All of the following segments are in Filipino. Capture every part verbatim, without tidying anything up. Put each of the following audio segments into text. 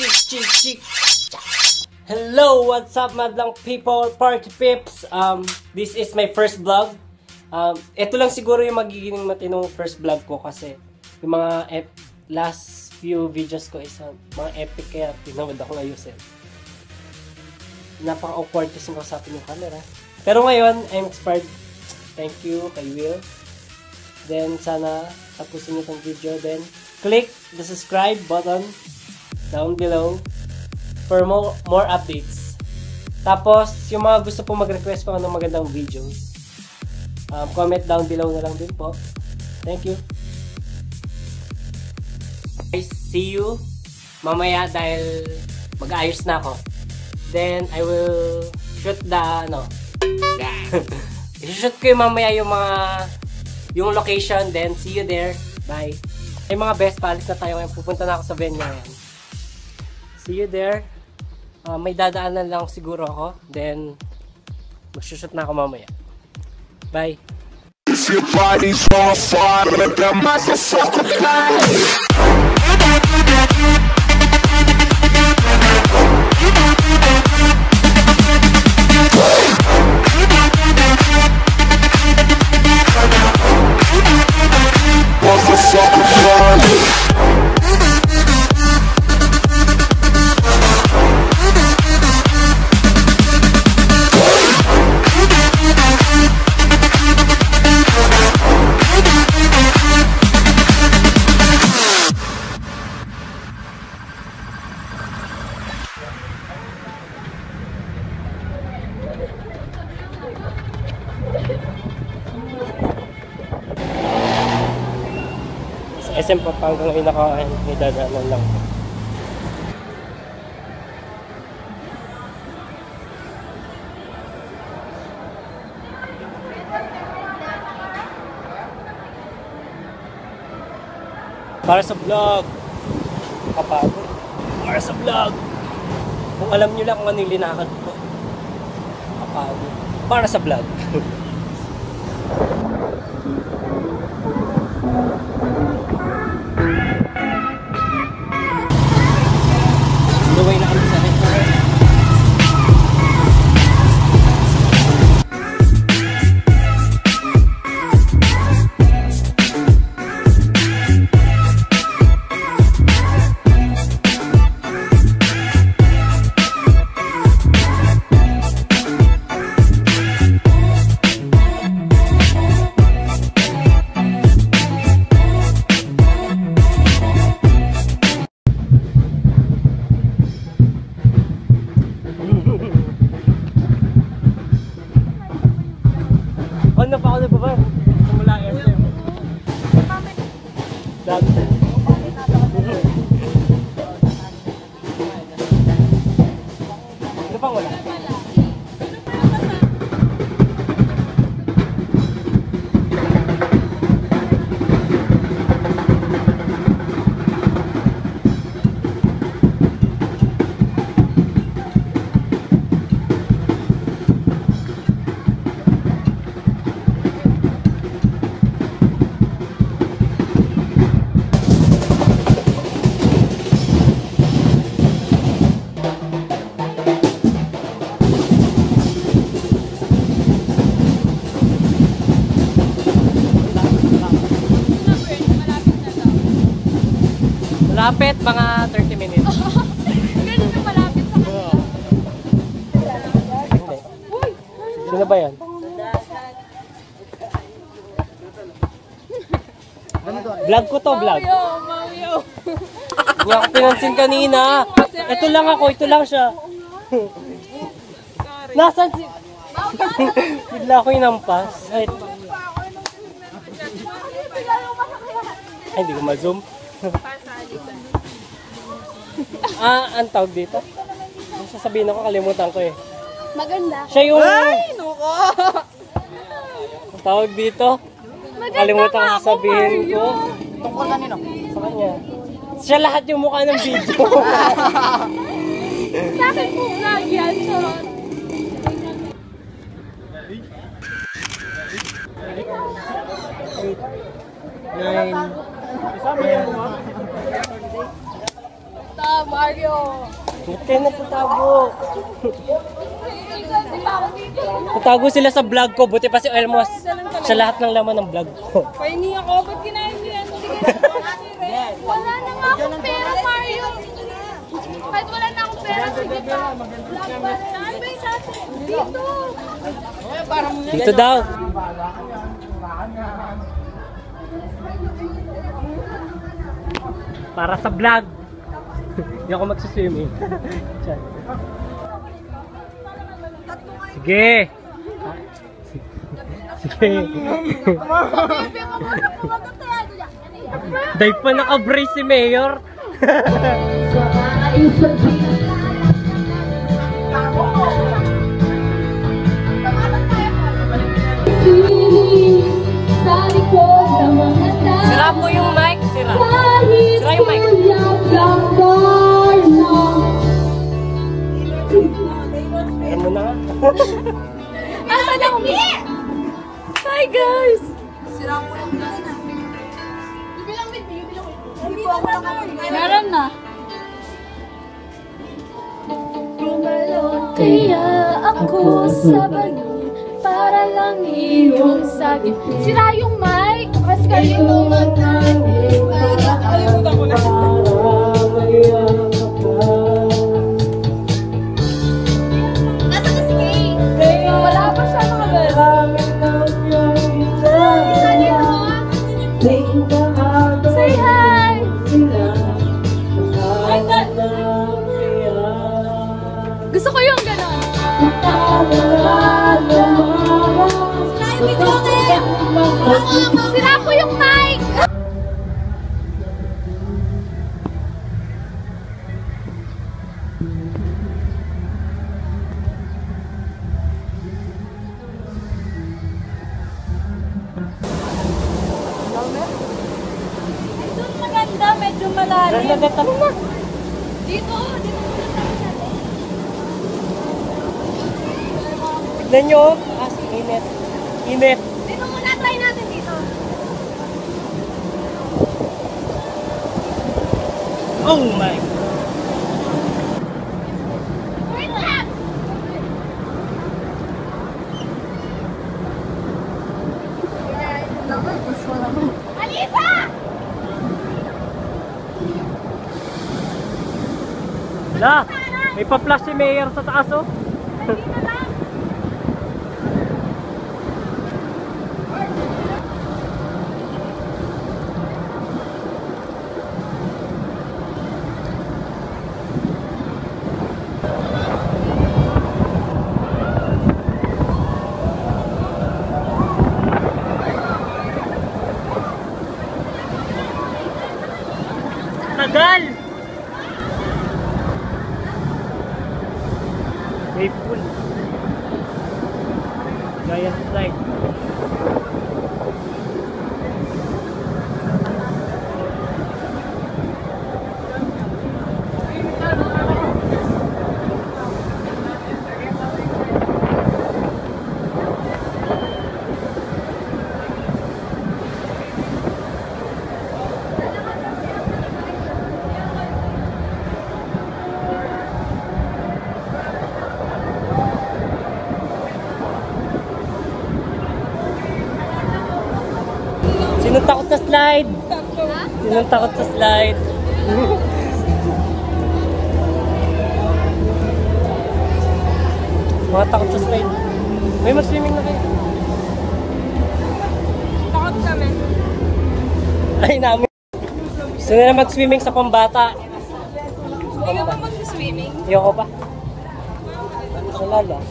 chick, chick, chick. Hello, what's up, madlang people, party pips. Um, this is my first vlog. Um, ito lang siguro yung magiging matinong first vlog ko kasi yung mga last few videos ko is uh, mga epic kaya pinamad akong ayusin. Napaka-awkward kasi kausapin yung camera. Pero ngayon, I'm inspired. Thank you kay Will. Then, sana tapusin niyo itong video. Then, click the subscribe button down below for more, more updates. Tapos, yung mga gusto po mag-request po ng magandang videos, um, comment down below na lang din po. Thank you. Guys, see you mamaya dahil mag-aayos na ako. Then, I will shoot the, ano, i-shoot ko yung mamaya yung mga, yung location. Then, see you there. Bye. Ay mga best, paalis na tayo ngayon. Pupunta na ako sa venue ngayon. See you there. Uh, may dadaanan lang siguro ako. Then, mag-shoot na ako mamaya. Bye. Your body's on fire, let that motherfucker fly. S M pa hanggang ngayon nakain, may dadaanan lang. Para sa vlog. Kapagod. Para sa vlog. Kung alam nyo lang kung ano yung linakad ko. Kapagod. Para sa vlog. Luway na kami sa restaurant. Ano pa ako na ba? Simula S M. Dami. Ano pang wala? Malapit, mga thirty minutes. Ganun na malapit sa kanila. Sino ba yan? Vlog ko to, vlog. Mauyo, mauyo. Hindi ako pinansin kanina. Ito lang ako, ito lang siya. Nasaan si... Bigla ako inampas. Ay, Ay hindi ko ma-zoom. Ah, ang tawag dito? Ang sasabihin ako, kalimutan ko eh. Maganda. Siya yung... Ay, nuko! Ang tawag dito? Maganda Kalimutan nga ko ako, sabihin ko. Tungkol kanino? Sa kanya. Siya lahat yung mukha ng video. Sa akin po vlog yan, charot. Nine. Top. Mario. Ba't kayo nagtatago? Di ba ako dito? Tatago sila sa vlog ko. Buti pa si Elmos. Sa lahat ng laman ng vlog ko. Pahingi ako. Ba't kinain niyo yan? Wala na nga akong pera, Mario. Kahit wala na akong pera, sige pa. Vlog ba? Saan ba yung sa atin? Dito. Dito daw. Para sa vlog. Hindi ako magsiswimming. Sige. Sige. Dahil pa naka-brace si Mayor. Sira po yung mic. Sira. Sira yung mic. Ayan mo na. Asan ako? Hi guys! Meron na. Kaya ako sa bangin para lang iyong sagip. Sira yung mic! Kasi kayo ito Kalimutan ko na. Nasa na si Kay? Wala pa siya nakabas. Say hi! Gusto ko yung gano'n. Sira ko yung mic! Ito maganda, medyo malalim. Ganda na. Dito, dito. Tignan nyo. Ah, init. Init. Dito muna, try natin dito. Oh my. Wait lang! Alisa! Wala. May pa-flash si Mayor sa taas oh. Dito lang. Tagal! May pool. Giant slide. Sinong takot sa slide? Sinong takot sa slide? Mga takot sa slide. May mag-swimming na kayo. Takot kami. Ay namin. Gusto na mag-swimming sa pambata. Hindi ka ba mag-swimming? Ayoko pa. Wala lang.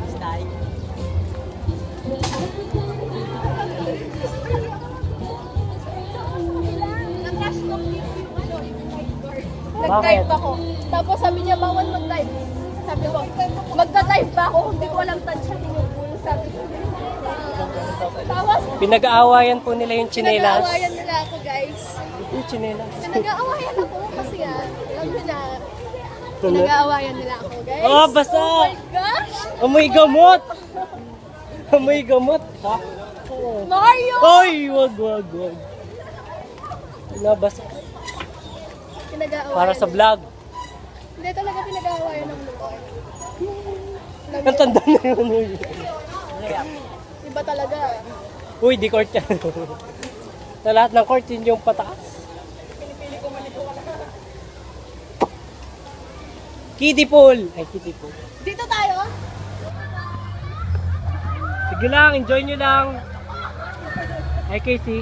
Nag-dive ako. Tapos sabi niya, bawal mag-dive. Sabi ko, magta-dive ba ako? Hindi ko alam tansya yung pool. Sabi ko, tapos, Pinag-aawayan po nila yung chinelas. pinag-aawayan nila ako, guys. Yung chinelas. Pinag-aawayan ako kasi nga, alam nyo na, pinag-aawayan nila ako, guys. Oh, basa! Oh my gosh! Amoy gamot! Amoy gamot! Ha? Oh. Mario! Ay! Wag, wag, wag. Nabasa. Pinag-aawayan Para sa vlog. Hindi talaga pinag-aawayan ng lupa. Ang tanda na yun. Iba talaga. Uy, di court yan. Sa lahat ng court, yun yung pataas. Kiddie pool! Ay, kiddie pool. Dito tayo? Sige lang, enjoy nyo lang. Hi, Casey.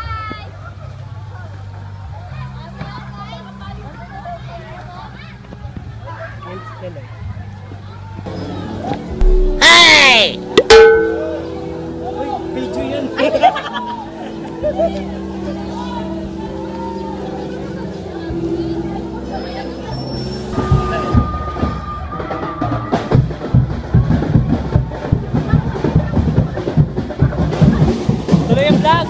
Hey! Uy, video yan. Tuloy ang vlog.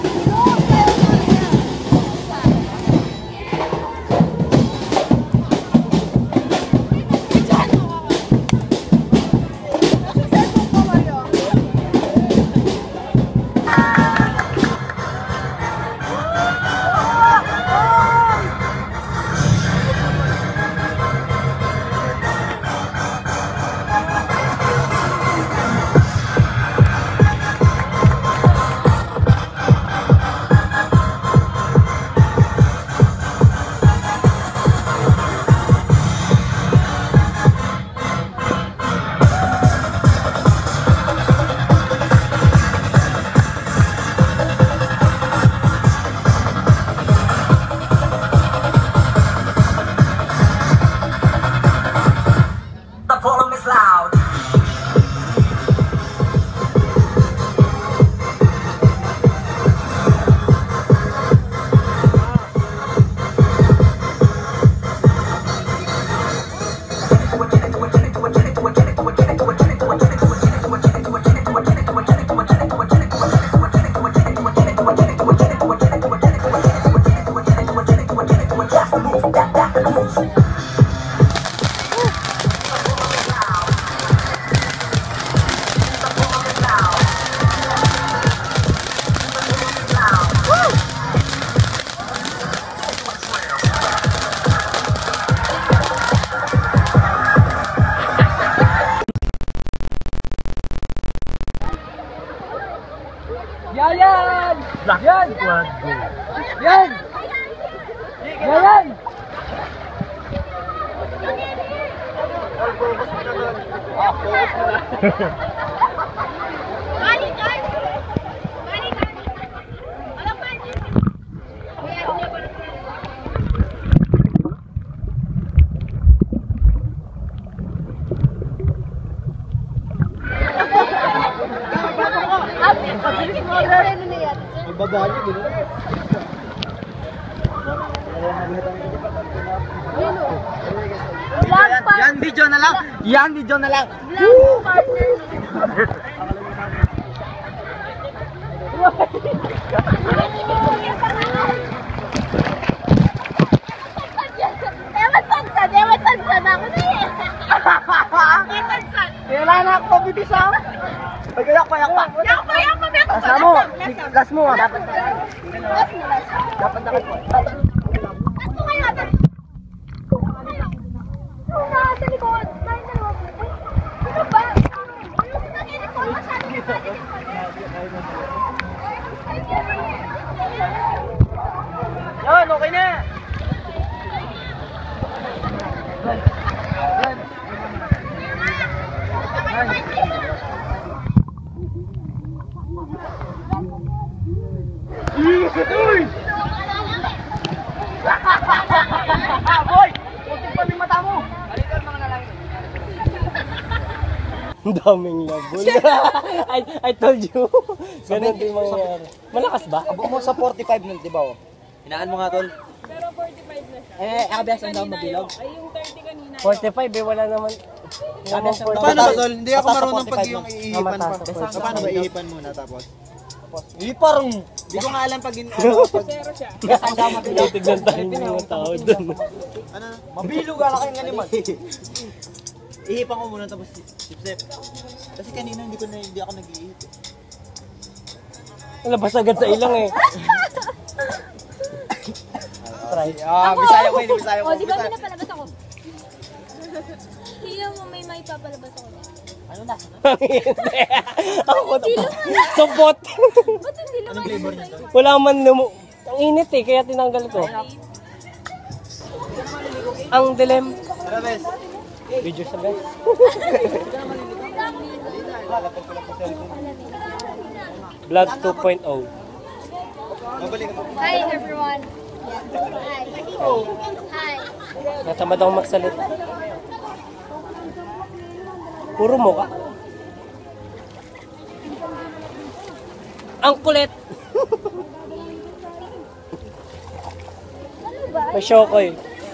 Yan! Yan! Yan! Yan! Yan! Balik guys! Balik guys! Alam ba niyo? Ibabalik din. Yan video na lang. Yan video na lang. Vlog partner. Ewan sansan, ewan sansan ako na eh. Ewan sansan. Wala na ako bibisa. Pagkayak pa, yak pa. Yak pa, yak pa, yak pa. Last mo. Last mo. Dapat. Last mo, last mo. Dapat dapat. Last mo kayo, ate. Oo nga, sa likod. Dahil na ako. Ano ba? Ano sa likod? Masyado na sa likod. Yan, okay na. Uy! Boy! Putik pa yung mata mo! Balikan mga nalangin. Ang daming labol. I, I told you. Ganun din mangyayari. Malakas ba? Abo mo sa forty-five nun, di ba? Oh? Hinaan mo nga, tol. Pero forty-five na siya. Eh, abiyas ang daw mabilog. Ay, yung thirty kanina. forty-five eh, wala naman. Abiyas ang daw. Paano ba, tol? Hindi ako marunong pag yung Ah, iihipan pa. mataas sa So, paano ba iihipan muna tapos? Hindi parang. Hindi ko nga alam pag in, ano, pag, Zero siya. Abiyas ang daw mabilog. Tignan tayo ng mga tao doon. ano, Mabilog ala kayong animal. ihipan ko muna tapos sip-sip. Kasi kanina hindi ko na, hindi ako nag-iihip. Labas agad sa ilang eh. Try. Ah, bisaya ko, hindi bisaya ko. O, di ba pinapalabas ako? Hiya mo, may may papalabas ako. Ano na? Hindi. Ako Supot. Ba't hindi naman? Wala man lumu... Ang init eh, kaya tinanggal ko. Ang dilim. Tara, bes. Video sa guys. Vlog two point oh. Mabalik ako. Hi everyone. Hi. Hi. Natamad akong magsalita. Puro mukha. Ang kulit. May shokoy.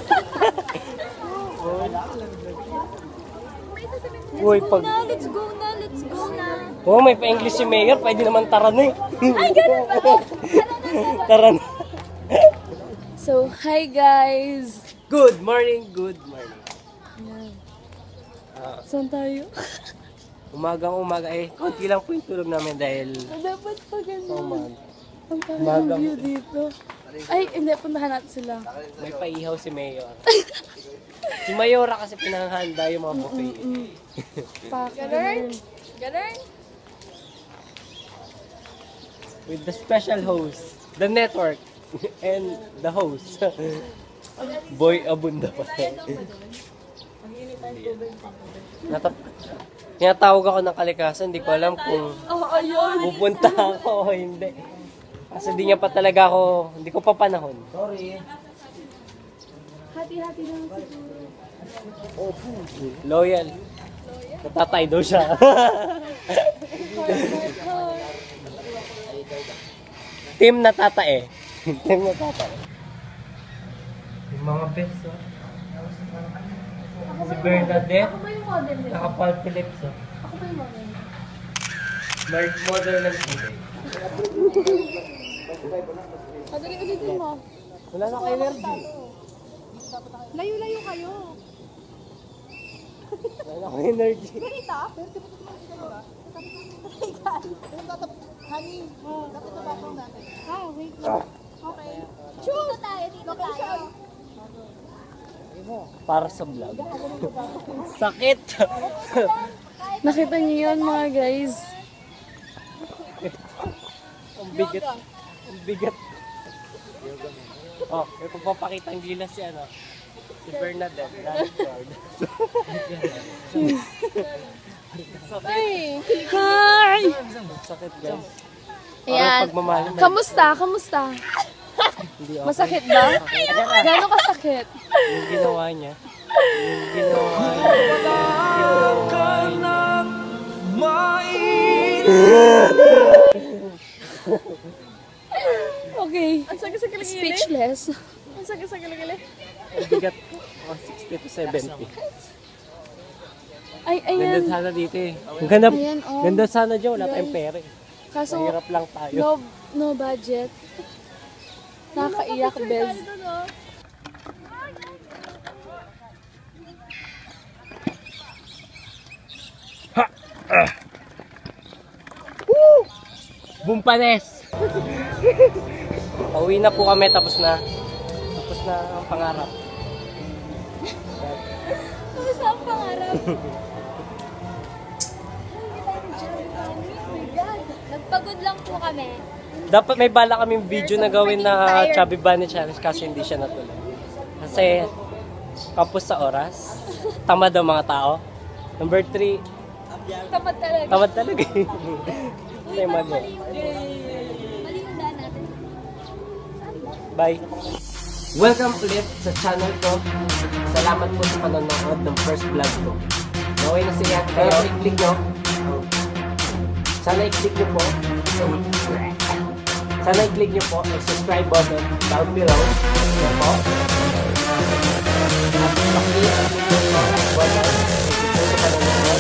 Uy, pag... Na, let's go na, let's go na. Oh, may pa-English si Mayor. Pwede naman tara na eh. Ay, ganun ba? Tara na. So, hi guys. Good morning, good morning. Saan tayo? Umagang umaga eh. Konti lang po yung tulog namin dahil Dapat pa sa ganun. umaga. Ang parang view dito. Ay, hindi, puntahan natin sila. May paihaw si Mayor. Si Mayora kasi pinanghanda yung mga buffet. Ganun? Ganun? With the special host, the network, and the host. Boy Abunda pa. Natat Tinatawag ako ng kalikasan, hindi ko alam kung Oo, oh, ayun. pupunta ako o hindi. Kasi hindi niya pa talaga ako, hindi ko pa panahon. Sorry. Hati-hati lang siguro. Loyal. Natatay daw siya. Team natatae. Team natatae. Yung mga best, oh. Si Bernadette, Ako ba yung model nila? nakapal Philips, oh. Ako ba yung model? Mark model ng today. Pagalitin mo. Wala na kayo energy. Layo-layo kayo. Wala na kayo energy. Ganita? Ah, wait. Okay. Dito tayo, dito tayo. Para sa vlog. Sakit! Nakita niyo yun mga guys? Ang bigat. Ang bigat. Oh, may pagpapakita ang gilas si ano. Si Bernadette. Hi! Hi! Sakit guys. Ayan. Parang pagmamahal. Kamusta? Kamusta? Hindi ako. Masakit ba? Gano'ng kasakit? Yung ginawa niya. Yung ginawa niya. Yung ginawa niya. Okay. Ang sakit sa kiligili. Speechless. Ang sakit sa kiligili. Ang bigat. Mga sixty to seventy. Ay, Ganda ayan. sana dito eh. Ang ganda, Ayan, oh. ganda sana dyan. Wala tayong pera eh. Kaso, Mahirap lang tayo. no, no budget. Nakakaiyak, Bez. Bumpanes! Pauwi na po kami, tapos na. Tapos na ang pangarap. Tapos na ang pangarap. Nagpagod lang po kami. Dapat may bala kaming video na gawin na Chubby Bunny Challenge kasi hindi siya natuloy. Kasi kapos sa oras, tamad ang mga tao. Number three, Tamad talaga. tamad talaga. Kasi mali. Mali yung daan natin. Bye! Welcome ulit sa channel ko. Salamat po sa panonood ng first vlog ko. Okay na siya. Kaya i-click nyo. Sana i-click nyo po. Sana i-click nyo po ang subscribe button down below. Yan po. At paklik ang video ko. Wala. Ito sa panonood.